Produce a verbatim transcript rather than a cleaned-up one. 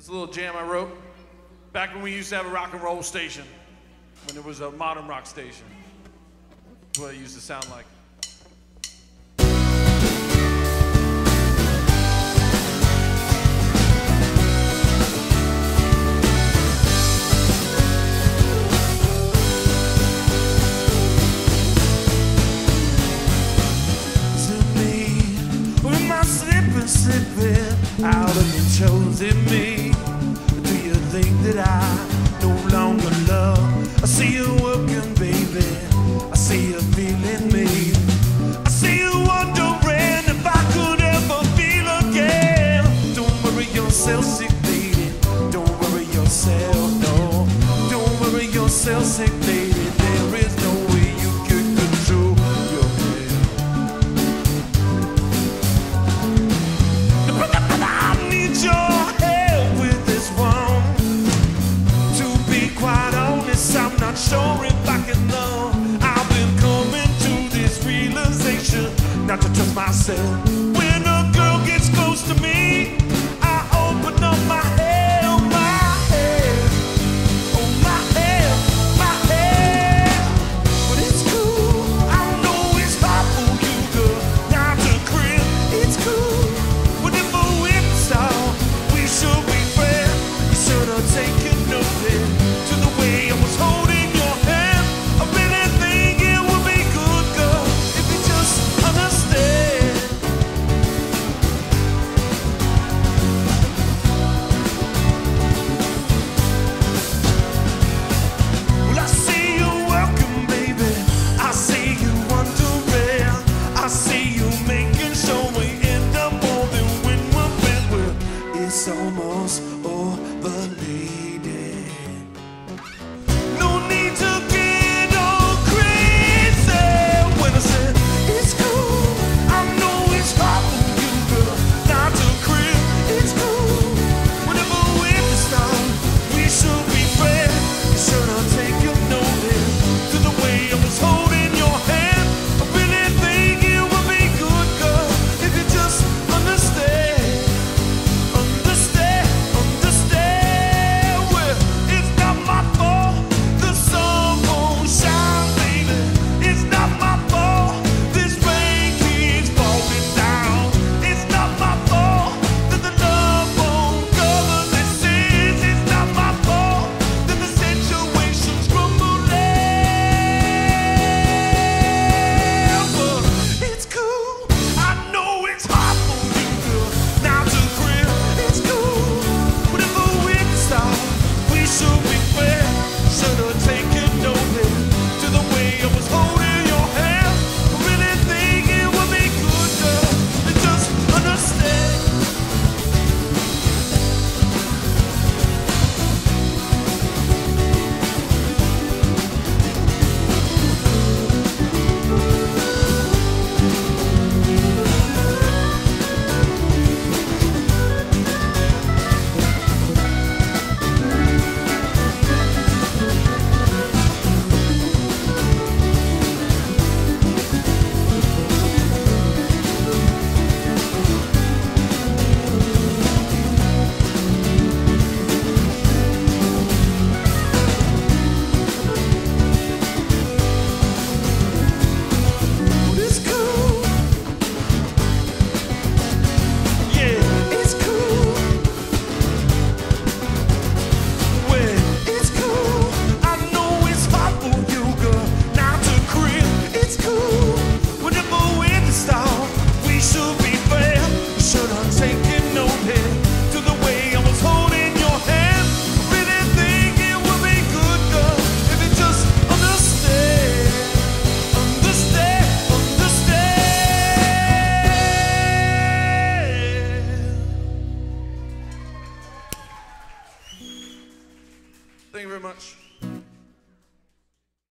This little jam I wrote back when we used to have a rock and roll station, when there was a modern rock station. That's what it used to sound like. Slipping out of your chosen me. Do you think that I no longer love? I see you working, baby. I see you feeling me. I see you wondering if I could ever feel again. Don't worry yourself, sick lady. Don't worry yourself, no. Don't worry yourself, sick lady. There is no way you can control your head. I need your help with this one. To be quite honest, I'm not sure if I can love. I've been coming to this realization not to trust myself. When a girl gets close to me, I open up my head, oh my head, oh my head, my head. But it's cool, I know it's hard for you, girl, not to crib. It's cool, whatever whips out, we should be fair. You should have taken notice to the way I was holding your hand. I really think it would be good, girl, if you just understand. Well, I see you working, baby. I see you wondering. I see you making sure we end up more than when we're been with. It's almost over, lady. No need to get all crazy when I said it's cool. I know it's hard for you, girl, not to crib. It's cool. Whenever we're the star, we should be fair. You should have taken notice to the way I was holding your hand. I really think it would be good, girl, if you just understand. Understand, understand. Well, it's not my fault the sun won't shine, baby. It's not my fault this rain keeps falling down. It's not my fault that the love won't cover the sins. It's not my fault that the situation's crumbling. But it's cool. I know it's hard for you, girl, now to crib. It's cool. Whatever we decide, we should be fair. Should have taken notice to the way I was holding your hand. I really think it would be good, girl, to just understand. But it's cool. Yeah, it's cool. Well, it's cool. I know it's hard for you, girl, now to crib. It's cool. Whenever we're the star, we should be fair. You should have taken notice to the way I was holding your hand. I really think it would be good, girl, if you just understand. Understand, understand. Thank you very much.